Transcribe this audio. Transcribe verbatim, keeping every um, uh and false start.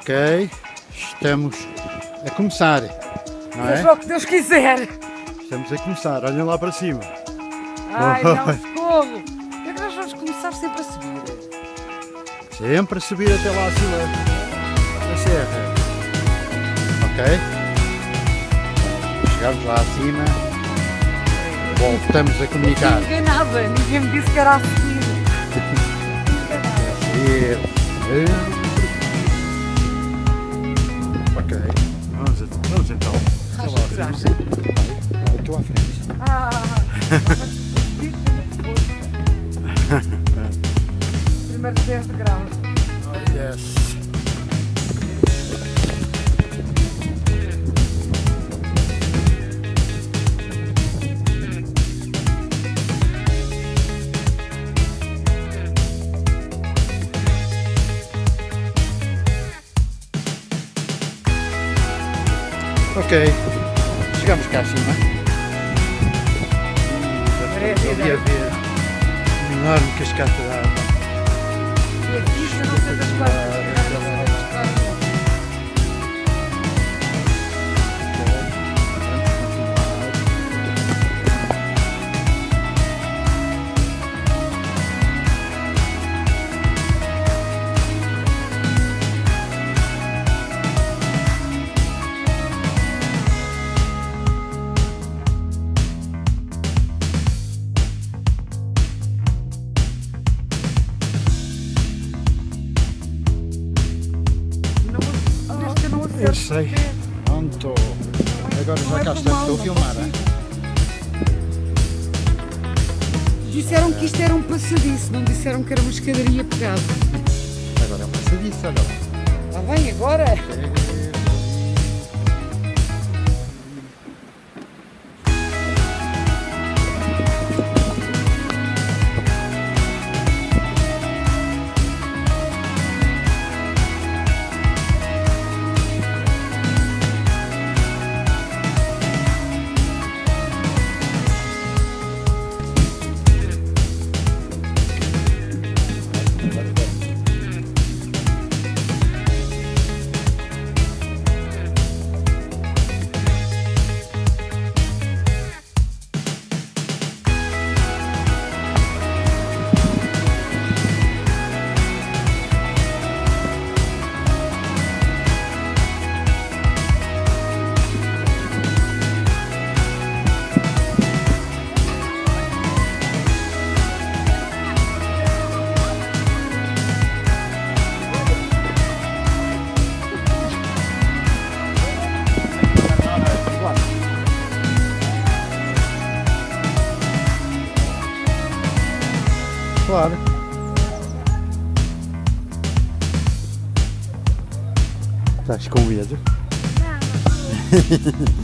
Ok, estamos a começar, não é? Seja o que Deus quiser. Estamos a começar, olhem lá para cima. Ai, não, socorro. É que nós vamos começar sempre a subir. Sempre a subir até lá acima da serra. Ok? Chegamos lá acima, voltamos a comunicar. Não ninguém nada, ninguém me disse que era a subir. A Ok, vamos, vamos então. Racha, Estou à frente. Ah, primeiro dez graus. Oh, yes. Ok, chegamos cá acima. Ali a ver uma enorme cascata de água. Isto não sei das quatro. Eu sei, pronto. Agora já cá estou, estou a filmar, hein? Disseram que isto era um passadiço, não disseram que era uma escadaria pegada. Agora é um passadiço, olha lá. Está bem, agora? Claro. Estás com medo? Não, não.